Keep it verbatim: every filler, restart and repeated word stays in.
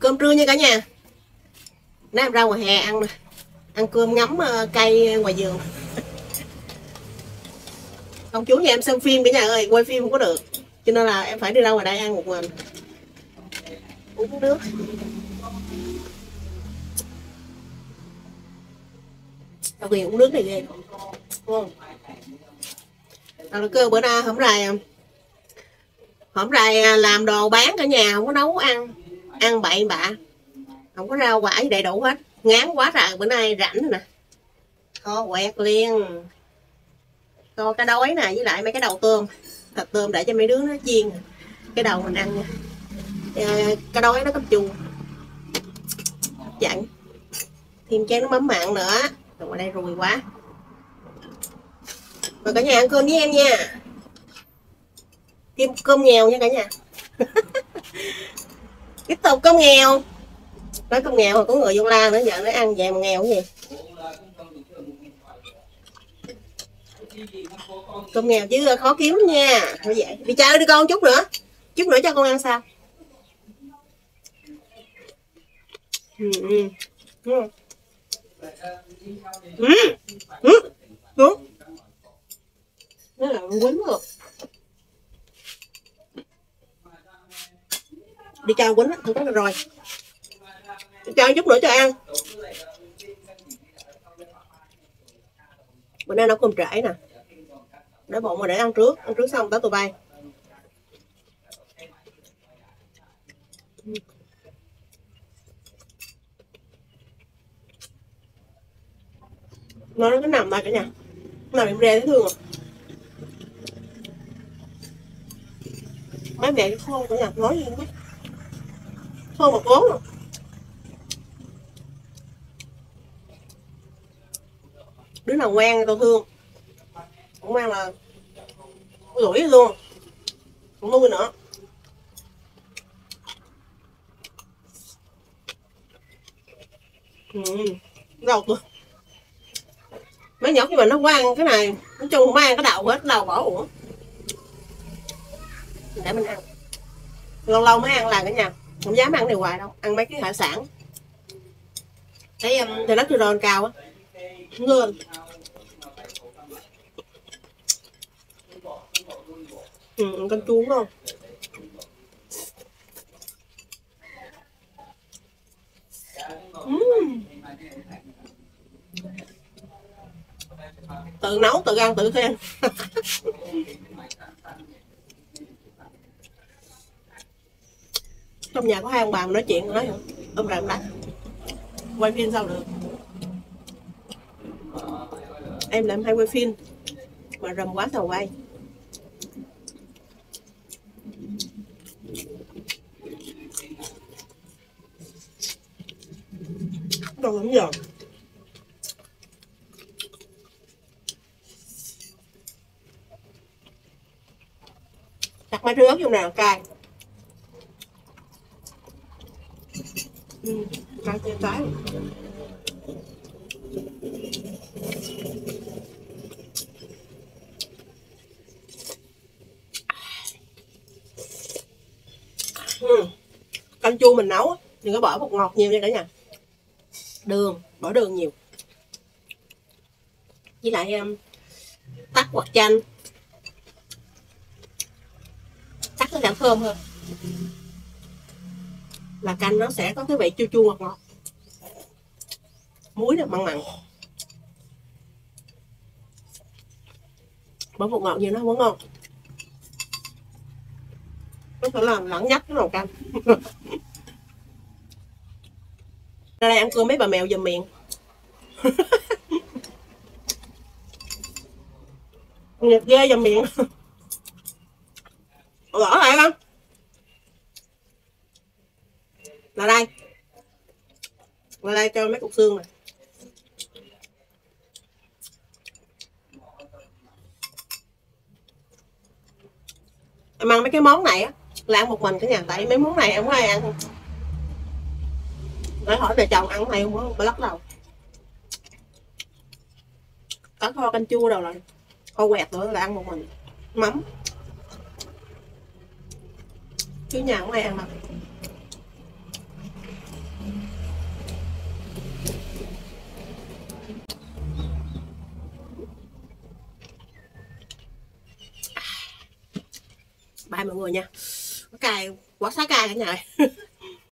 cơm trưa nha cả nhà. Nãy em ra ngoài hè ăn nè, ăn cơm ngắm cây ngoài vườn. Ông chú nhà em xem phim cả nhà ơi, quay phim không có được, cho nên là em phải đi ra ngoài đây ăn một mình. Uống nước. Tao ghiền uống nước này ghê, đúng không? Tao là cơ bữa nay hổng rày hổng rày làm đồ bán cả nhà, không có nấu ăn, ăn bậy bạ, không có rau quả gì đầy đủ hết, ngán quá trời. Bữa nay rảnh nè, kho quẹt liền, kho cá đói nè, với lại mấy cái đầu tôm, thịt tôm để cho mấy đứa nó chiên cái đầu mình ăn nha. Cá đói nó có chua hấp dẫn, thêm chén nước mắm mặn nữa. Rồi ở đây rùi quá. Rồi cả nhà ăn cơm với em nha, thêm cơm nghèo nha cả nhà. Tiếp tục cơm nghèo. Nói cơm nghèo mà có người vô la nữa, giờ nó ăn vậy mà nghèo cái gì. Cơm nghèo chứ khó kiếm nha. Thôi vậy đi chơi đi con, chút nữa chút nữa cho con ăn sao. Ừ, ừ. Ừ. Ừ. Ừ. Đúng. Nó là quýnh rồi. Đi chơi quýnh không có được rồi. Đi chơi chút nữa cho ăn. Bữa nay nấu cơm trễ nè, để bụng mà để ăn trước, ăn trước xong tới tụi bay. Nó nó nằm đây cả nhà, nằm em rê thấy thương rồi. Mấy mẹ khô cả nhà, nói gì không biết, khô một vốn rồi. Đứa nào ngoan tao thương, không ngoan là rủi luôn, không nuôi nữa. Ừ, đầu tôi mấy nhỏ khi mà nó ăn cái này, nói chung không ăn cái đầu hết, đầu bỏ ủa để mình ăn, lâu lâu mới ăn là cả nhà, không dám ăn này hoài đâu, ăn mấy cái hải sản. Thấy um, thì nó chưa đòn cao á, ngươn. Ừ, con chuông không. Uhm. Tự nấu tự ăn tự khen. Trong nhà có hai ông bà mà nói chuyện nói ôm ràng đặt, quay phim sao được. Em làm hay quay phim mà rầm quá sao quay. Còn lắm giờ đặt mấy thứ ớt vô nào cay. Ừ, cay trên trái. Ừ. Canh chua mình nấu đừng có bỏ bột ngọt nhiều nha cả nhà, đường bỏ đường nhiều, với lại um, tắc hoặc chanh, tắc nó sẽ thơm hơn, là canh nó sẽ có cái vị chua chua ngọt ngọt, muối là mặn mặn, bỏ bột ngọt nhiều nó không có ngon, có thể làm lẫn nhách cái nồi canh. Ra đây ăn cơm mấy bà mèo giùm miệng. Nhật ghê giùm miệng. Gõ lại không? Là đây. Là đây cho mấy cục xương này. Em ăn mấy cái món này á là ăn một mình cả nhà, tại mấy món này không có ai ăn. Để hỏi về chồng ăn này không có, phải lắc đầu. Có kho canh chua đâu rồi, kho quẹt nữa là ăn một mình, mắm. Chứ nhà không ai ăn đâu. bye mọi người nha. Cay quá xá cay cả nhà ơi.